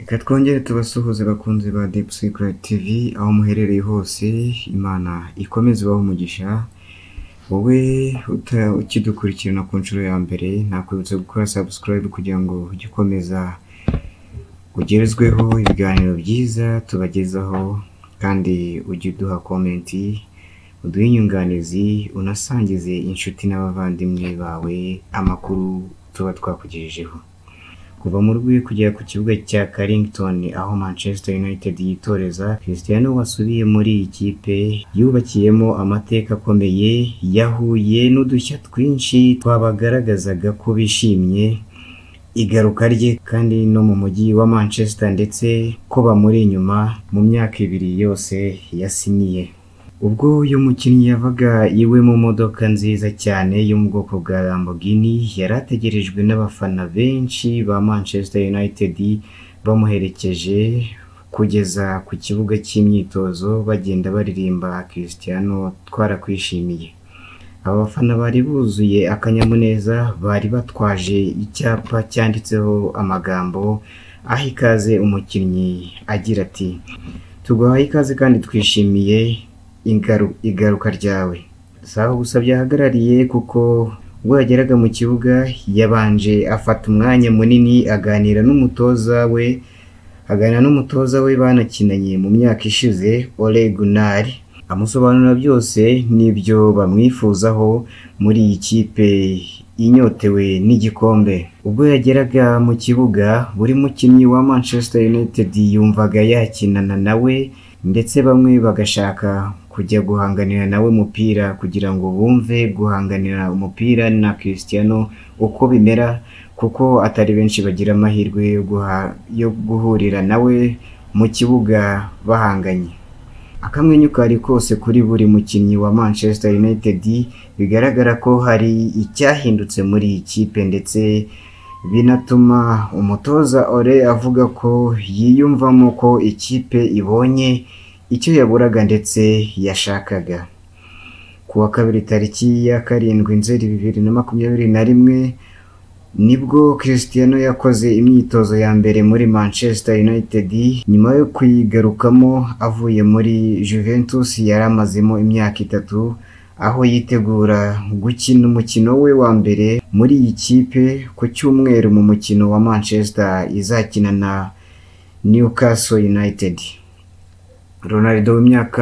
Reka twongere tubasuhuze bakunzi ba Deep Secret TV aho muherereye hose. Imana ikomeze ibahe umugisha. Wowe ukidukurikirana ku nshuro ya mbere, nakwibutsa gukora subscribe kugira ngo ujye ukomeza ugerezweho ibiganiro byiza tubagezaho, kandi ujye uduha comment, uduhe inyunganizi, unasangize inshuti n'abavandimwe bawe amakuru tuba twakugejejeho. Kuva mu rwego kugera ku kibuga cya Carrington aho Manchester United yitoreza, Cristiano wasubiye muri iyi kipe yubakiyemo amateka akomeye, yahuye n'udushya twinshi twabagaragazaga ko bishimye igaruka rye, kandi no mu mujyi wa Manchester ndetse ko bamuri inyuma mu myaka ibiri yose yasinyiye. Ubwo uyu mukinnyi yavaga iwe mu modoka nziza cyane yo mu bwoko bwa Lamborghini, yari ategerejwe n'abafana benshi ba Manchester United bamuherekeje kugeza ku kibuga cy'imyitozo, bagenda baririmba Cristiano twarakwishimiye. Aba bafana bari buzuye akanyamuneza, bari batwaje icyapa cyanditseho amagambo aha ikaze umukinnyi agira ati tuguhaye ikaze kandi twishimiye igaruka ryawe. Saho gusa byahagarariye, kuko ubwo yageraga mu kibuga yabanje afata umwanya munini aganira n'umutoza we banakinanye mu myaka ishize, Ole Gunnar, amusobanurira byose n'ibyo bamwifuzaho muri iyi kipe inyotewe n'igikombe. Ubwo yageraga mu kibuga, buri mukinnyi wa Manchester United yumvaga yakinana nawe, ndetse bamwe bagashaka kujya guhanganira nawe umupira kugira ngo bumve guhanganira umupira na Cristiano uko bimera, kuko atari benshi bagira amahirwe yo guhurira nawe mu kibuga bahanganye. Akamwenyu kari kose kuri buri mukinnyi wa Manchester United, bigaragara ko hari icyahindutse muri iyi kipe, ndetse binatuma umutoza Ole avuga ko yiyumvamo ko ikipe ibonye icyo yaburaga ndetse yashakaga. Ku wa kabiri tariki ya 7 Nzeri 2021 nibwo Cristiano yakoze imyitozo ya mbere muri Manchester United nyuma yo kwigarukamo avuye muri Juventus yari amazemo imyaka 3, aho yitegura gukina umukino we wa mbere muri iyi kipe ku cyumweru mu mukino wa Manchester izakina na Newcastle United. Ronaldo w'imyaka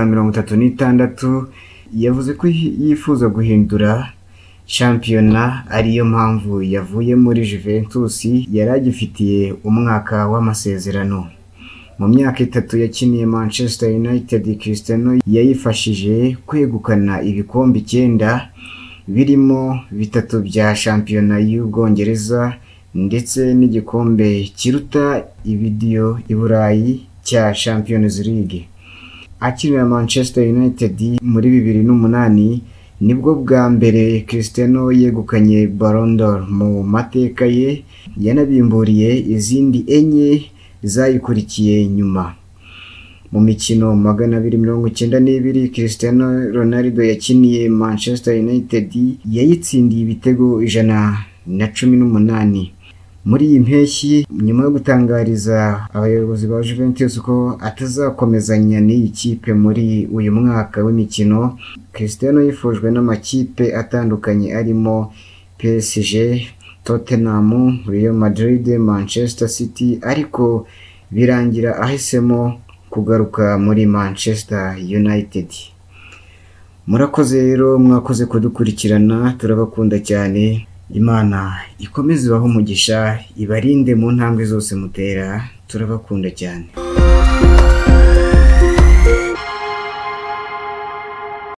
36 yavuze ko yifuza guhindura shampiyona, ariyo mpamvu yavuye muri Juventus yari agifitiye umwaka w'amasezerano. Mu myaka 3 yakiniye Manchester United, Cristiano yayifashije kwegukana ibikombe 9 birimo 3 bya shampiyona y'Ubwongereza ndetse n'igikombe kiruta ibidiyo i Burayi cya Champions League. Akinira Manchester United muri 2008 nibwo bwa mbere Cristiano yegukanye Ballon d'Or mu mateka ye, yanabimburiye izindi 4 zayikurikiye nyuma. Mu mikino 292 Cristiano Ronaldo yakiniye Manchester United yayitsindiye ibitego 118. Muri iyi mpeshyi, nyuma yo gutangariza abayobozi ba Juventus ko atazakomezanya n'iyi kipe muri uyu mwaka w'imikino, Cristiano yifujwe n'amakipe atandukanye arimo PSG, Tottenham, Real Madrid, Manchester City, ariko birangira ahisemo kugaruka muri Manchester United. Murakoze rero, mwakoze kudukurikirana, turabakunda cyane. Imana ikomeze ibahe umugisha, ibarinde mu ntambwe zose mutera, turabakunda cyane.